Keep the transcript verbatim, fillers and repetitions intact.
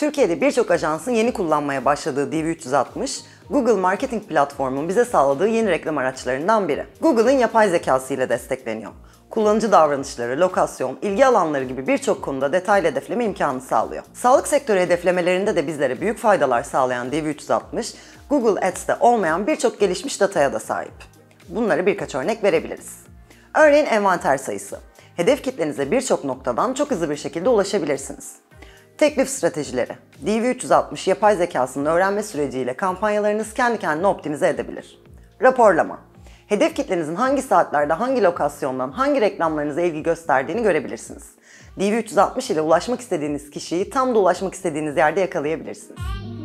Türkiye'de birçok ajansın yeni kullanmaya başladığı D V üç yüz altmış, Google Marketing Platform'un bize sağladığı yeni reklam araçlarından biri. Google'ın yapay zekası ile destekleniyor. Kullanıcı davranışları, lokasyon, ilgi alanları gibi birçok konuda detaylı hedefleme imkanı sağlıyor. Sağlık sektörü hedeflemelerinde de bizlere büyük faydalar sağlayan D V üç yüz altmış, Google Ads'te olmayan birçok gelişmiş dataya da sahip. Bunlara birkaç örnek verebiliriz. Örneğin envanter sayısı. Hedef kitlenize birçok noktadan çok hızlı bir şekilde ulaşabilirsiniz. Teklif stratejileri. D V üç yüz altmış yapay zekasının öğrenme süreciyle kampanyalarınız kendi kendine optimize edebilir. Raporlama. Hedef kitlenizin hangi saatlerde, hangi lokasyondan, hangi reklamlarınıza ilgi gösterdiğini görebilirsiniz. D V üç yüz altmış ile ulaşmak istediğiniz kişiyi tam da ulaşmak istediğiniz yerde yakalayabilirsiniz.